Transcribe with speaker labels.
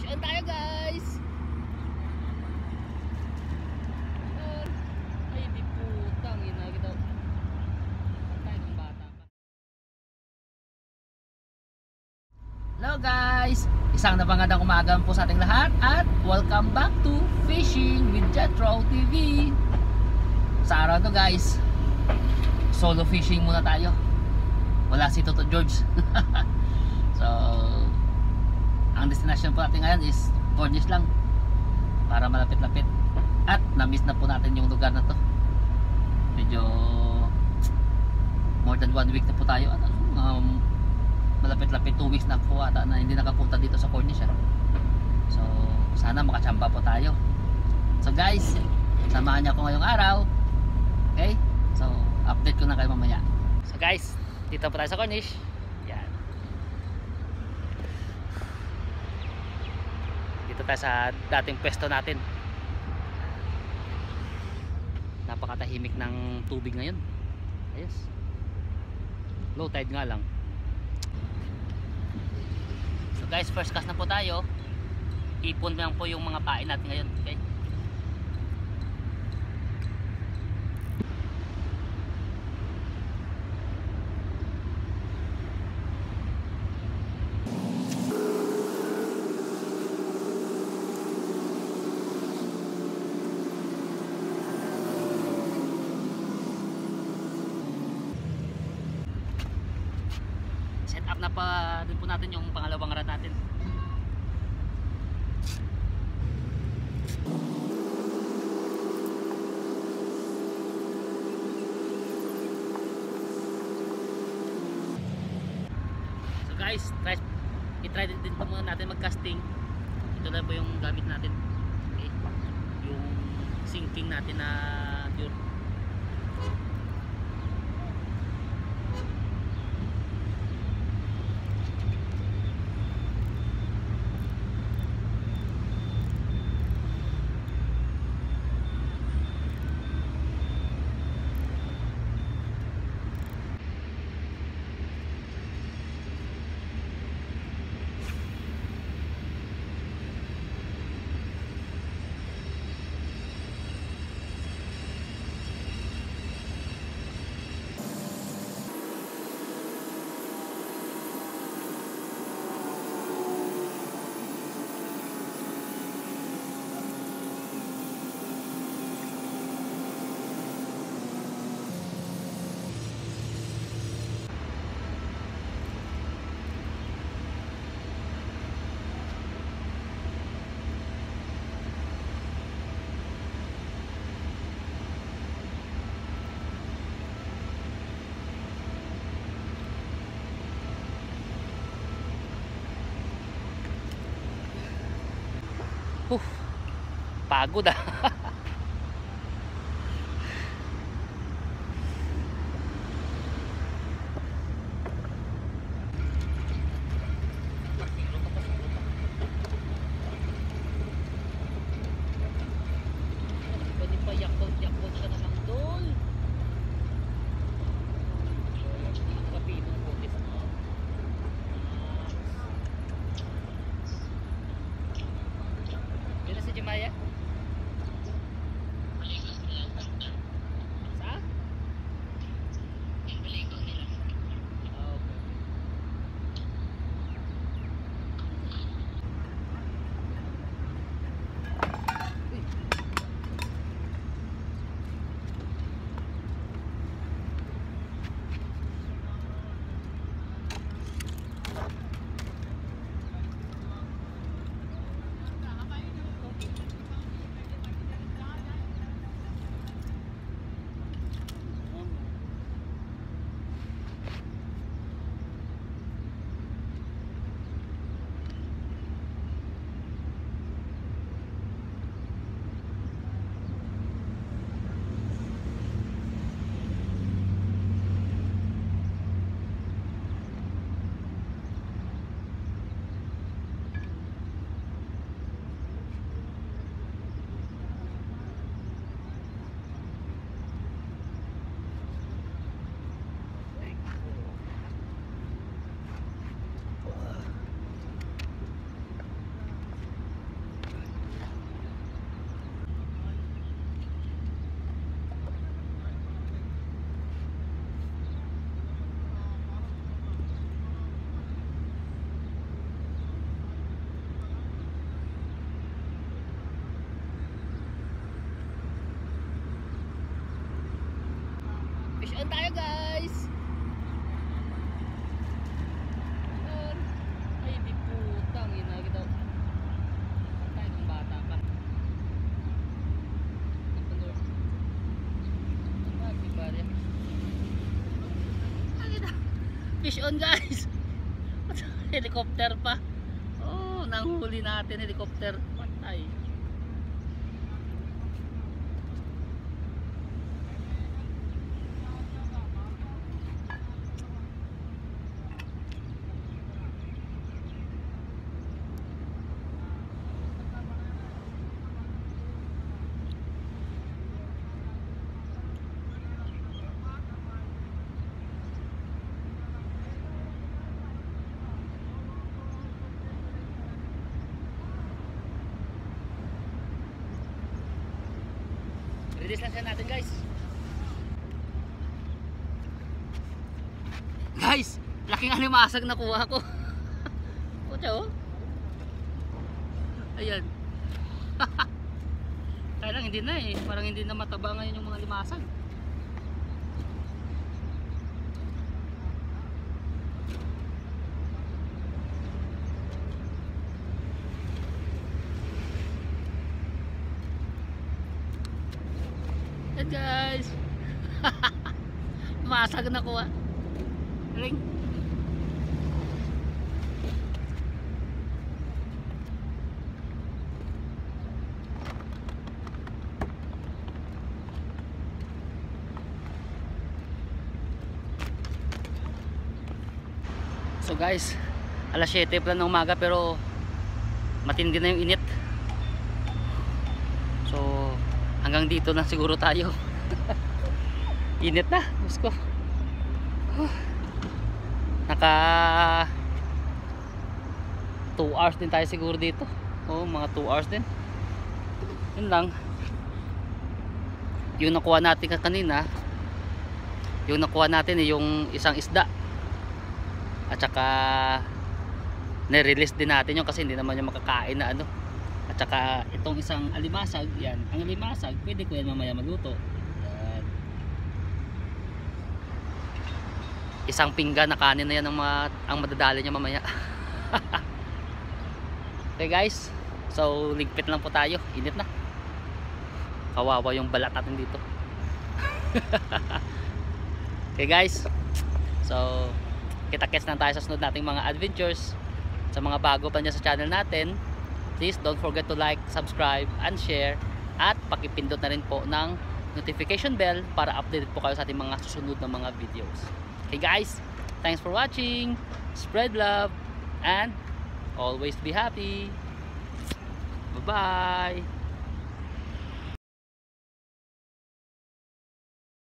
Speaker 1: Fish on tayo guys. Ay di putang ina kita. Tayo ng bata pa. Hello guys, isang napangandang umaga po sa ating lahat at welcome back to Fishing with Jetro TV. Sa araw to guys, solo fishing muna tayo. Wala si Toto George. So ang destination po natin ngayon is Cornish lang, para malapit-lapit. At na-miss na po natin yung lugar na to. Medyo more than 1 week na po tayo. Malapit-lapit 2 weeks na po ata na hindi nakapunta dito sa Cornish. So sana makachamba po tayo. So guys, samahan niyo ako ngayong araw. Okay? So update ko na kayo mamaya. So guys, dito po tayo sa Cornish. Yan. Dito tayo sa dating pwesto natin. Napakatahimik ng tubig ngayon. Ayos. Low tide nga lang. So guys, first cast na po tayo. Ipon lang po yung mga pain natin ngayon. Okay? Set up na pa din po natin yung pangalawang rod natin. So guys, i-try din po muna natin mag-casting. Ito lang po yung gamit natin. Okay. Yung sinking natin na lure. Pagod ah. Pwede pa yakot siya naman doon. Kapinong putis mo. Dito si Jemaya. on tayo guys. Ayun. Ay di putang ina kita. Patay ng bata pa. Fish on guys. Helicopter pa. Oh, nanghuli natin helicopter. Patay. Release lang siya natin guys. Guys, laking alimasag na kuha ko. Pucha oh. Ayan. Kaya lang hindi na eh. Parang hindi na mataba ngayon yung mga limasag. Yan guys. Masag na kuha. Ring. So guys, alas 7 pa lang ng umaga pero matindi na yung init. So hanggang dito na siguro tayo. Init na, Diyos ko. Naka 2 hours din tayo siguro dito. Oh, mga 2 hours din. Yun lang. Yung nakuha natin kanina, yung nakuha natin yung isang isda. At saka nirelease din natin yung kasi hindi naman yung makakain na ano. At saka itong isang alimasag, yan. Ang alimasag, pwede ko yan mamaya magluto. Yan. Isang pinggan na kanin na yan ang madadali niya mamaya. Okay guys, so ligpit lang po tayo. Init na. Kawawa yung balat natin dito. Okay guys, so kita-kits na tayo sa sunod nating mga adventures. Sa mga bago pa niya sa channel natin, please don't forget to like, subscribe, and share. At pakipindot na rin po ng notification bell para updated po kayo sa ating mga susunod na mga videos. Okay guys, thanks for watching. Spread love and always be happy. Bye bye.